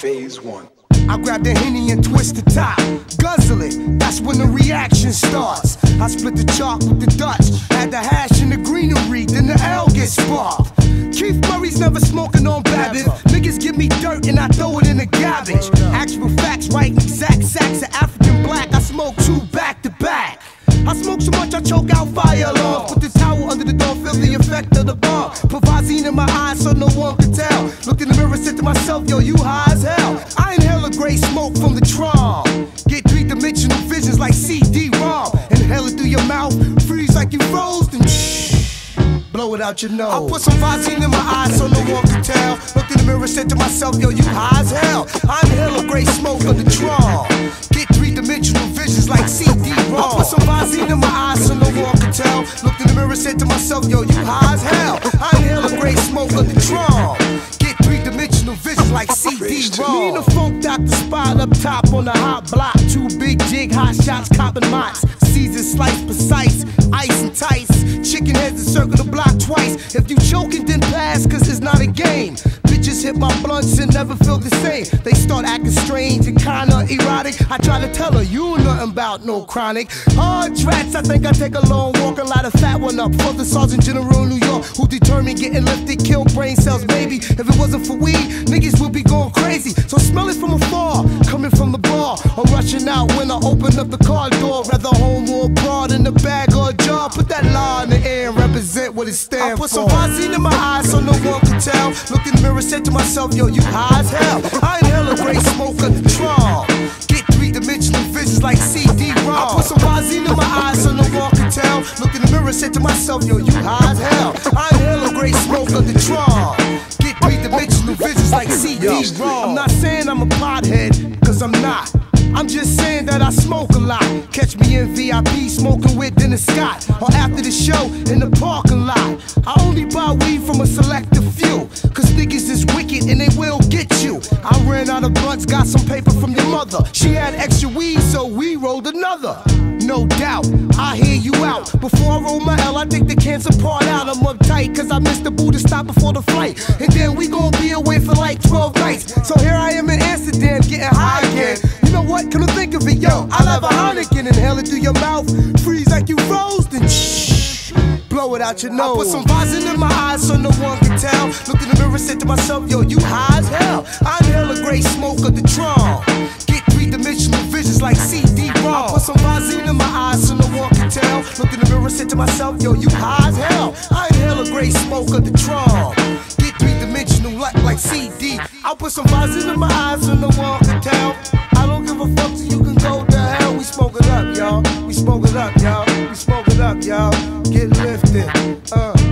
phase one. I grab the Henny and twist the top, guzzle it, that's when the reaction starts. I split the chalk with the Dutch, add the hash in the greenery, then the L gets sparked. Keith Murray's never smoking on Babbitt. Niggas give me dirt and I throw it in the garbage. Actual facts, right? Exact sacks of African black. I smoke two back to back. I smoke so much I choke out fire alarms. Put the towel under the door, feel the effect of the bomb. Put Visine in my eyes so no one can tell. Looked in the mirror, said to myself, yo, you high as hell. I inhale a gray smoke from the Tron. Get three-dimensional visions like CD-ROM. Inhale it through your mouth, freeze like you froze, then blow it out your nose. I put some Visine in my eyes so no one can tell. Looked in the mirror, said to myself, yo, you high as hell. I inhale a gray smoke of the Tron. Get three-dimensional visions like CD-ROM. I put some Visine in my eyes so no one can tell. Looked in the mirror, said to myself, yo, you high as hell. I inhale a gray smoke of the Tron. Get three-dimensional visions like CD-ROM. Me and the funk doctor spot up top on the hot block. Two big jig, hot shots, copping mots. Season slice precise, ice and tights. Chicken heads that circle the block twice. If you choking, then pass, cause it's not a game. Bitches hit my blunts and never feel the same. They start acting strange and kinda erotic. I try to tell her, you nothing about no chronic. Hard tracks, I think I take a long walk and light a fat one up for the Sergeant General in New York, who determined getting lifted, kill brain cells, baby. If it wasn't for weed, niggas would be going crazy. So smell it from afar, coming from the bar, or rushing out when I open up the car door. Rather home or abroad in the bag or a jar. Put that law in the air and represent what it stands for. I put some Visine in my eyes so no one can tell. Looked in the mirror, said to myself, yo, you high as hell. I inhale a gray smoke of the Tron. Get three-dimensional visions like CD-ROM. I put some Visine in my eyes so no one can tell. Looked in the mirror, said to myself, yo, you high as hell. I inhale a gray smoke of the Tron. Get three-dimensional visions like CD-ROM. I'm not saying I'm a pothead, cause I'm not. I'm just saying that I smoke a lot. Catch me in VIP smoking with Dennis Scott, or after the show in the parking lot. I only buy weed from a selective few, cause niggas is wicked and they will get you. I ran out of blunts, got some paper from your mother. She had extra weed, so we rolled another. No doubt, I hear you out. Before I roll my L, I take the cancer part out. I'm uptight, cause I missed the Buddha stop before the flight. And then we gon' be away for like 12 nights. So here I am in Amsterdam, getting high again. You know what, come to think of it, yo, I'll have a Heineken. Inhale it through your mouth, freeze like you froze, then blow it out your nose. I put some Visine in my eyes so no one can tell. Looked in the mirror, said to myself, yo, you high as hell. I inhale a gray smoke of the Tron. Get three-dimensional visions like CD-ROM. I put some Visine in my eyes so no one can tell. Looked in the mirror, said to myself, yo, you high as hell. I inhale a gray smoke of the Tron. Get three-dimensional like CD. I put some Visine in my eyes so no one can tell. I don't give a fuck till you can go to hell. We smoke it up, y'all. We smoke it up, y'all. We smoke it up, y'all. Get lifted.